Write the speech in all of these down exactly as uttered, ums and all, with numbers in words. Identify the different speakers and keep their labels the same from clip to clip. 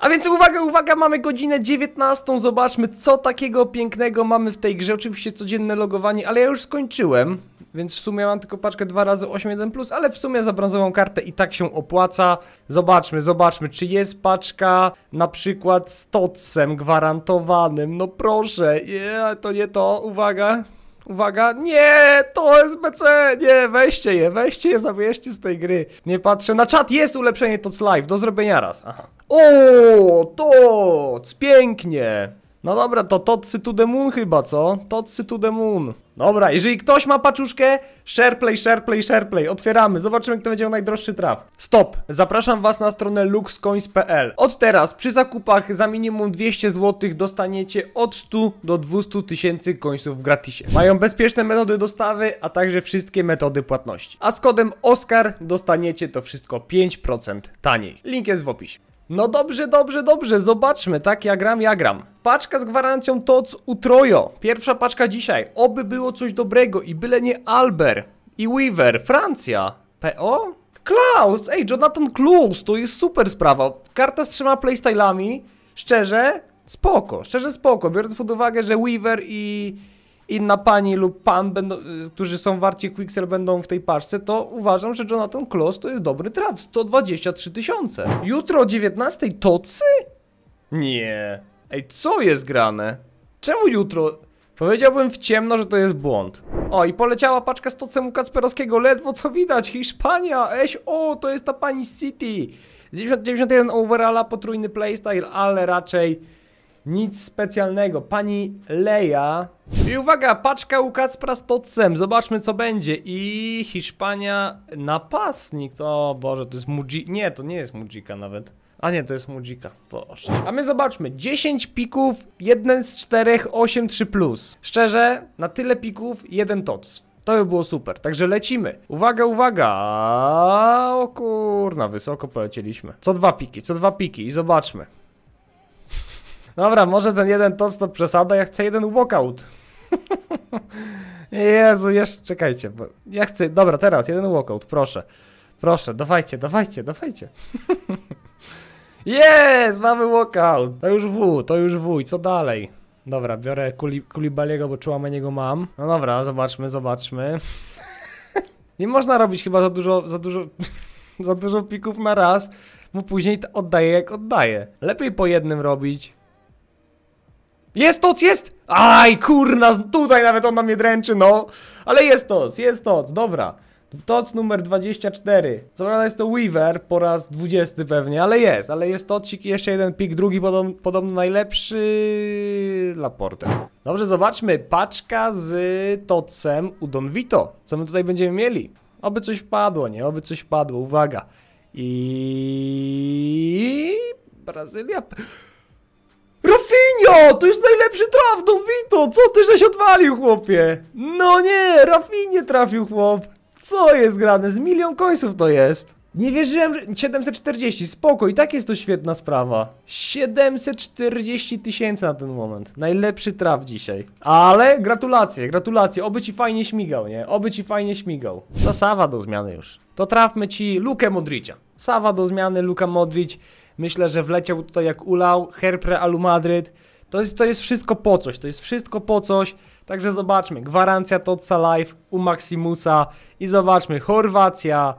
Speaker 1: A więc uwaga, uwaga, mamy godzinę dziewiętnastą, zobaczmy co takiego pięknego mamy w tej grze. Oczywiście codzienne logowanie, ale ja już skończyłem, więc w sumie mam tylko paczkę dwa razy osiem jeden plus, ale w sumie za brązową kartę i tak się opłaca. Zobaczmy, zobaczmy, czy jest paczka na przykład z totsem gwarantowanym. No proszę, nie, to nie to, uwaga. Uwaga, nie, to S B C, nie, weźcie je, weźcie je, zabierzcie z tej gry. Nie patrzę na czat, jest ulepszenie T O C Live, do zrobienia raz, aha. O, to, pięknie. No dobra, to Totsy to the moon chyba, co? Totsy to the moon. Dobra, jeżeli ktoś ma paczuszkę, shareplay, shareplay, shareplay, otwieramy, zobaczymy kto będzie miał najdroższy traf. Stop, zapraszam was na stronę luxcoins kropka p l. Od teraz przy zakupach za minimum dwieście złotych dostaniecie od stu do dwustu tysięcy coinsów w gratisie. Mają bezpieczne metody dostawy, a także wszystkie metody płatności. A z kodem OSCAR dostaniecie to wszystko pięć procent taniej. Link jest w opisie. No dobrze, dobrze, dobrze, zobaczmy, tak, ja gram, ja gram. Paczka z gwarancją T O C Utrojo. Pierwsza paczka dzisiaj. Oby było coś dobrego i byle nie Albert i Weaver. Francja. P O? Klaus, ej, Jonathan Klaus, to jest super sprawa. Karta z trzema playstylami. Szczerze, spoko, szczerze spoko. Biorąc pod uwagę, że Weaver i inna pani lub pan, będą, którzy są warci Quixel, będą w tej paczce, to uważam, że Jonathan Klaus to jest dobry traf. sto dwadzieścia trzy tysiące. Jutro o dziewiętnastej Tocy? Nie. Ej, co jest grane? Czemu jutro? Powiedziałbym w ciemno, że to jest błąd. O, i poleciała paczka z Tocem u Kacperowskiego. Ledwo co widać. Hiszpania, eś, o, to jest ta pani z City. dziewięćdziesiąt, dziewięćdziesiąt jeden overalla, potrójny playstyle, ale raczej nic specjalnego. Pani Leja. I uwaga, paczka u Kacpra z Totsem. Zobaczmy co będzie. I Hiszpania, napastnik. O Boże, to jest Mujika. Nie, to nie jest Mujika nawet. A nie, to jest Mujika. Boże. A my zobaczmy. dziesięć pików, jeden z czterech, osiem trzy plus. Szczerze, na tyle pików, jeden Tots. To by było super. Także lecimy. Uwaga, uwaga. O kurna, wysoko polecieliśmy. Co dwa piki, co dwa piki i zobaczmy. Dobra, może ten jeden Tots to przesada, ja chcę jeden walkout. Jezu, jeszcze, czekajcie, bo ja chcę, dobra, teraz jeden walkout, proszę. Proszę, dawajcie, dawajcie, dawajcie. Jest, mamy walkout. To już W, to już W i co dalej? Dobra, biorę Kuli, Kulibaliego, bo Chouameniego mam. No dobra, zobaczmy, zobaczmy. Nie można robić chyba za dużo, za dużo, za dużo pików na raz, bo później oddaję jak oddaję. Lepiej po jednym robić. Jest Tots, jest! Aj, kurna, tutaj nawet on na mnie dręczy, no. Ale jest Tots, jest Tots, dobra. Tots numer dwadzieścia cztery. Co prawda jest to Weaver po raz dwudziesty pewnie, ale jest, ale jest Totsik i jeszcze jeden pik, drugi podobno, podobno najlepszy Laporte. Dobrze, zobaczmy, paczka z Totsem u Don Vito. Co my tutaj będziemy mieli? Oby coś wpadło, nie? Oby coś wpadło, uwaga. I... Brazylia... Rafinha! To jest najlepszy traf, Don Vito! Co ty żeś odwalił, chłopie? No nie, Rafinha trafił, chłop. Co jest grane? Z milion coinsów to jest. Nie wierzyłem, że... siedemset czterdzieści, spoko, i tak jest to świetna sprawa. siedemset czterdzieści tysięcy na ten moment. Najlepszy traf dzisiaj. Ale gratulacje, gratulacje. Oby ci fajnie śmigał, nie? Oby ci fajnie śmigał. To Sawa do zmiany już. To trafmy ci Lukę Modricia. Sawa do zmiany, Luka Modric. Myślę, że wleciał tutaj jak ulał. Herpre Alu Madryt. To jest, to jest wszystko po coś, to jest wszystko po coś. Także zobaczmy, gwarancja Totsa Live u Maximusa. I zobaczmy, Chorwacja.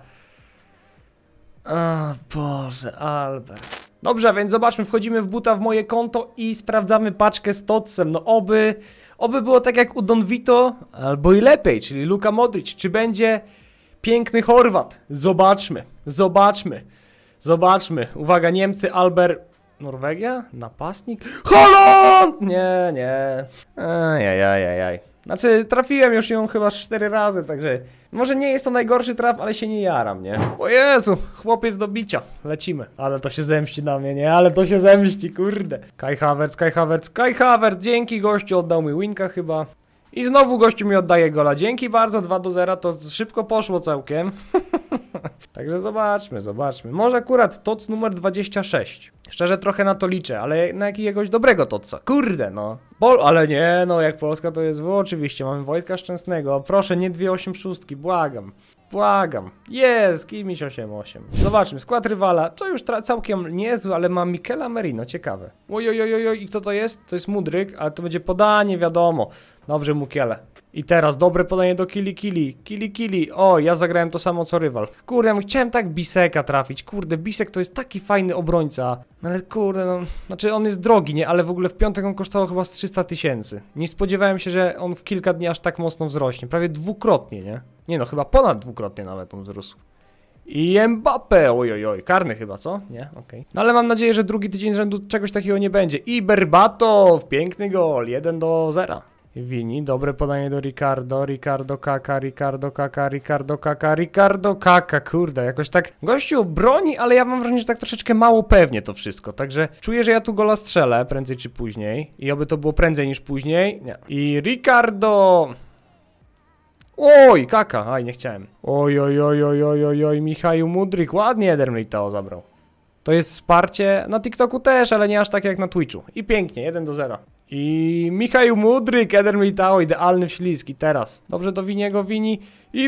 Speaker 1: O Boże, Albert. Dobrze, więc zobaczmy, wchodzimy w buta w moje konto i sprawdzamy paczkę z Totsem. No oby, oby było tak jak u Don Vito, albo i lepiej, czyli Luka Modric. Czy będzie piękny Chorwat? Zobaczmy, zobaczmy, zobaczmy. Uwaga, Niemcy, Albert... Norwegia? Napastnik? Holland! Nie, nie. Ajajajajaj. Znaczy, trafiłem już ją chyba cztery razy, także... Może nie jest to najgorszy traf, ale się nie jaram, nie? O Jezu, chłopiec do bicia. Lecimy. Ale to się zemści na mnie, nie? Ale to się zemści, kurde. Kai Havertz, Kai Havertz, Kai Havertz. Dzięki, gościu oddał mi winka chyba. I znowu gościu mi oddaje gola. Dzięki bardzo, dwa do zera, to szybko poszło całkiem. Także zobaczmy, zobaczmy. Może akurat Tots numer dwadzieścia sześć. Szczerze trochę na to liczę, ale na jakiegoś dobrego Totsa. Kurde no. Pol ale nie, no jak Polska to jest W oczywiście. Mamy Wojtka Szczęsnego. Proszę, nie dwie osiem szóstki, błagam. Błagam. Jest, Kimmich osiem osiem. Zobaczmy, skład rywala. To już całkiem niezły, ale ma Michela Merino, ciekawe. Ojojojoj, i kto to jest? To jest Mudryk, ale to będzie podanie, wiadomo. Dobrze, Mukiele. I teraz dobre podanie do Kili Kili. Kili Kili. O, ja zagrałem to samo co rywal. Kurde, ja chciałem tak Biseka trafić. Kurde, Bisek to jest taki fajny obrońca. No ale kurde, no. Znaczy on jest drogi, nie? Ale w ogóle w piątek on kosztował chyba z trzysta tysięcy. Nie spodziewałem się, że on w kilka dni aż tak mocno wzrośnie. Prawie dwukrotnie, nie? Nie no, chyba ponad dwukrotnie nawet on wzrósł. I Mbappé, ojojoj, karny chyba, co? Nie? Okej. Okay. No ale mam nadzieję, że drugi tydzień z rzędu czegoś takiego nie będzie. I Berbatow, piękny gol, jeden do zera. Vini, dobre podanie do Ricardo, Ricardo Kaka, Ricardo Kaka, Ricardo Kaka, Ricardo Kaka, kurde, jakoś tak gościu broni, ale ja mam wrażenie, że tak troszeczkę mało pewnie to wszystko, także czuję, że ja tu gola strzelę prędzej czy później i oby to było prędzej niż później, nie. I Ricardo... Oj, Kaka, aj, nie chciałem. Oj, oj, oj, oj, oj, oj, oj, Michał Mudryk, ładnie Eder Militao zabrał. To jest wsparcie, na TikToku też, ale nie aż tak jak na Twitchu. I pięknie, jeden do zera. I Michał Mudryk, Eder Militao, idealny wślizg. I teraz, dobrze do Winiego, Wini. I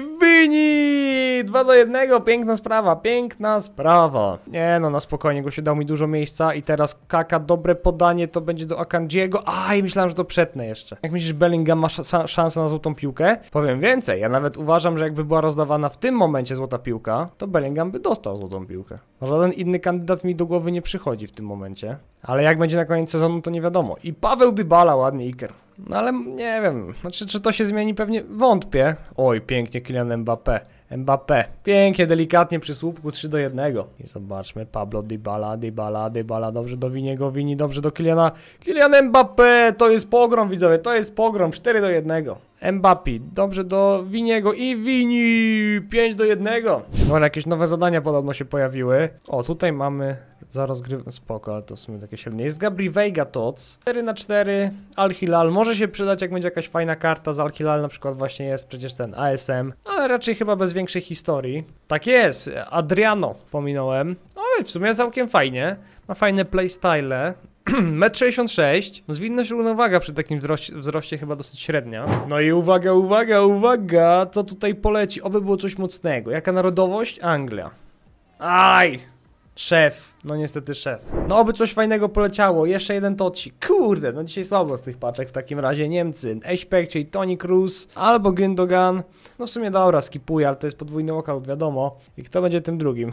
Speaker 1: Wini! dwa do jednego, piękna sprawa, piękna sprawa. Nie no, na spokojnie, go się dał mi dużo miejsca. I teraz Kaka, dobre podanie, to będzie do Akanjiego. Aj, myślałem, że to przetnę jeszcze. Jak myślisz, Bellingham ma sz szansę na złotą piłkę? Powiem więcej, ja nawet uważam, że jakby była rozdawana w tym momencie złota piłka, to Bellingham by dostał złotą piłkę. Żaden inny kandydat mi do głowy nie przychodzi w tym momencie. Ale jak będzie na koniec sezonu, to nie wiadomo. I Paweł Dybala, ładnie Iker. No ale nie wiem, znaczy czy to się zmieni, pewnie wątpię. Oj, pięknie Kylian Mbappé. Mbappé, pięknie, delikatnie przy słupku, trzy do jednego. I zobaczmy, Pablo Dybala, Dybala, Dybala, dobrze do Winiego, Wini, dobrze do Kyliana. Kylian Mbappé, to jest pogrom, widzowie, to jest pogrom, cztery do jednego. Mbappé, dobrze do Winiego i Wini, pięć do jednego. No, jakieś nowe zadania podobno się pojawiły. O, tutaj mamy za rozgrywkę, spoko, ale to w sumie takie średnie. Jest Gabri Veiga Tots, cztery na cztery, Al Hilal, może się przydać jak będzie jakaś fajna karta z Al Hilal, na przykład właśnie jest przecież ten A S M, ale raczej chyba bez większej historii. Tak jest, Adriano pominąłem. Oj, w sumie całkiem fajnie, ma fajne playstyle. metr sześćdziesiąt sześć, no zwinność równowaga przy takim wzroście, wzroście chyba dosyć średnia. No i uwaga, uwaga, uwaga, co tutaj poleci, oby było coś mocnego. Jaka narodowość? Anglia. Aj, szef, no niestety szef. No oby coś fajnego poleciało, jeszcze jeden tocik. Kurde, no dzisiaj słabo z tych paczek w takim razie. Niemcy, Eśpek, czyli Toni Kroos, albo Gündogan. No w sumie dobra, skipuję, ale to jest podwójny walkout, wiadomo. I kto będzie tym drugim?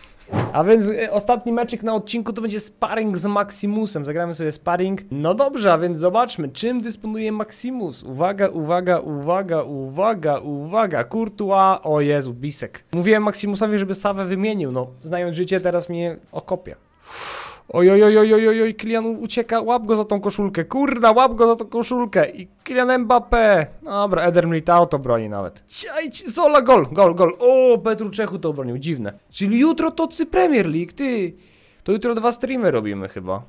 Speaker 1: A więc y, ostatni meczyk na odcinku to będzie sparring z Maximusem. Zagramy sobie sparring. No dobrze, a więc zobaczmy, czym dysponuje Maximus. Uwaga, uwaga, uwaga, uwaga, uwaga. Courtois, o Jezu, Bisek. Mówiłem Maximusowi, żeby Sawę wymienił. No, znając życie, teraz mnie okopie. Oj, oj, oj, oj, oj, oj, Kylian ucieka, łap go za tą koszulkę, kurda, łap go za tą koszulkę i Kylian Mbappé, dobra, Eder Militao to broni nawet. Ciaj, Zola, gol, gol, gol, o, Petru Czechu to obronił, dziwne. Czyli jutro tocy Premier League, ty, to jutro dwa streamy robimy chyba.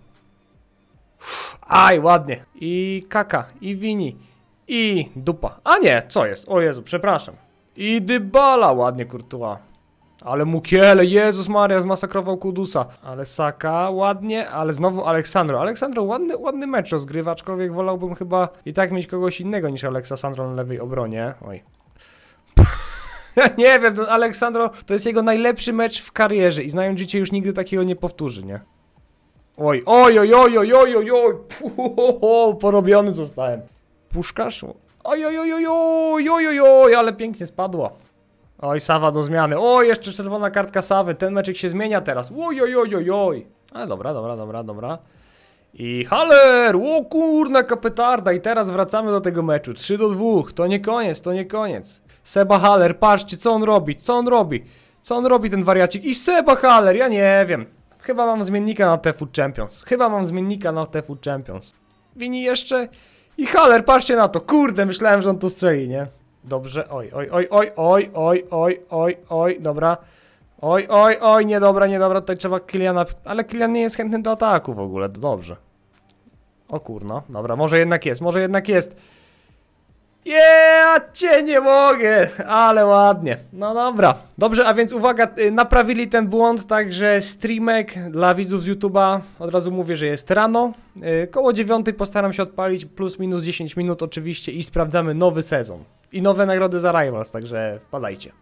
Speaker 1: Aj, ładnie, i Kaka, i Vini, i dupa, a nie, co jest, o Jezu, przepraszam. I Dybala, ładnie Courtois. Ale Mukiele, Jezus Maria, zmasakrował Kudusa. Ale Saka, ładnie, ale znowu Aleksandro. Aleksandro, ładny, ładny mecz rozgrywa, aczkolwiek wolałbym chyba i tak mieć kogoś innego niż Aleksandro na lewej obronie. Oj. Nie wiem, to Aleksandro to jest jego najlepszy mecz w karierze i znając życie już nigdy takiego nie powtórzy, nie? Oj, oj, oj, oj, oj, oj, oj, oj, Puh, porobiony zostałem. Puszkasz? Oj, oj, oj, oj, oj, oj, oj, oj, ale pięknie spadło. Oj, Sawa do zmiany. O, jeszcze czerwona kartka Sawy. Ten meczek się zmienia teraz. Oj, oj, oj, oj, oj. Ale dobra, dobra, dobra, dobra. I Haller! O kurna kapetarda. I teraz wracamy do tego meczu. trzy do dwóch. To nie koniec, to nie koniec. Seba Haller, patrzcie co on robi. Co on robi? Co on robi ten wariacik? I Seba Haller, ja nie wiem. Chyba mam zmiennika na T F Champions. Chyba mam zmiennika na T F Champions. Wini jeszcze. I Haller, patrzcie na to. Kurde, myślałem, że on to strzeli, nie? Dobrze, oj, oj, oj, oj, oj, oj, oj, oj, oj, dobra. Oj, oj, oj, niedobra, niedobra, tutaj trzeba Kyliana, ale Kylian nie jest chętny do ataku w ogóle, to dobrze. O kurno, dobra, może jednak jest, może jednak jest. Yeah, cię nie mogę, ale ładnie, no dobra. Dobrze, a więc uwaga, naprawili ten błąd, także streamek dla widzów z YouTube'a, od razu mówię, że jest rano. Koło dziewiątej postaram się odpalić, plus minus dziesięć minut oczywiście i sprawdzamy nowy sezon. I nowe nagrody za Rivals, także wpadajcie.